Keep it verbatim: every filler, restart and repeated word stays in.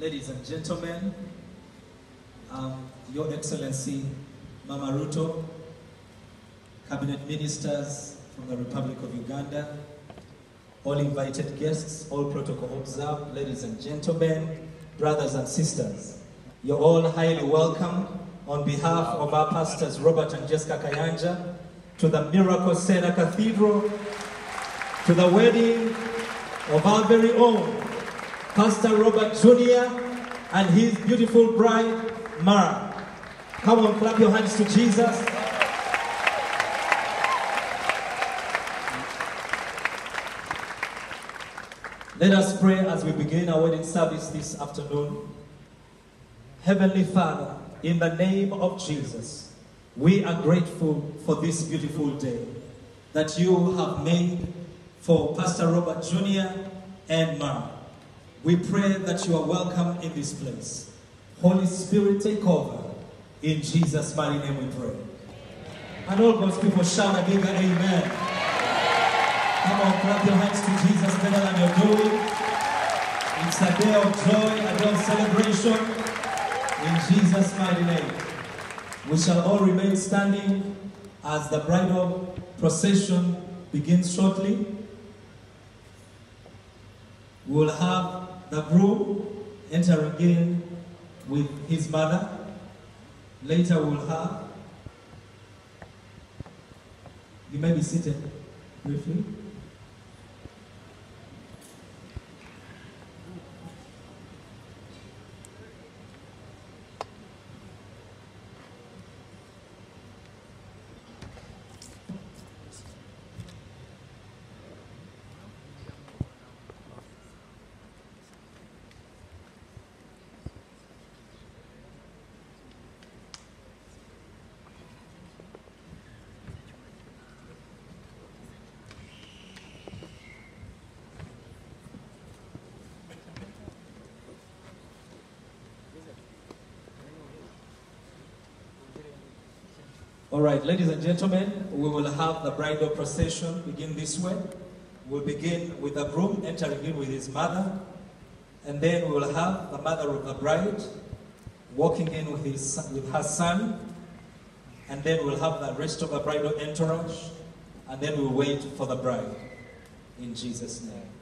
Ladies and gentlemen, um, Your Excellency Mama Ruto, Cabinet Ministers from the Republic of Uganda, all invited guests, all protocol observed, ladies and gentlemen, brothers and sisters, you're all highly welcome on behalf of our pastors Robert and Jessica Kayanja to the Miracle Center Cathedral, to the wedding of our very own Pastor Robert Junior and his beautiful bride, Mara. Come on, clap your hands to Jesus. Let us pray as we begin our wedding service this afternoon. Heavenly Father, in the name of Jesus, we are grateful for this beautiful day that you have made for Pastor Robert Junior and Mara. We pray that you are welcome in this place. Holy Spirit, take over. In Jesus' mighty name we pray. And all God's people shout a bigger amen. Come on, clap your hands to Jesus better than you're doing. It's a day of joy, a day of celebration. In Jesus' mighty name. We shall all remain standing as the bridal procession begins shortly. We will have the groom entering in with his mother. Later we will have, you may be seated briefly. All right, ladies and gentlemen, we will have the bridal procession begin this way. We'll begin with the groom entering in with his mother, and then we will have the mother of the bride walking in with, his, with her son, and then we'll have the rest of the bridal entourage, and then we'll wait for the bride. In Jesus' name.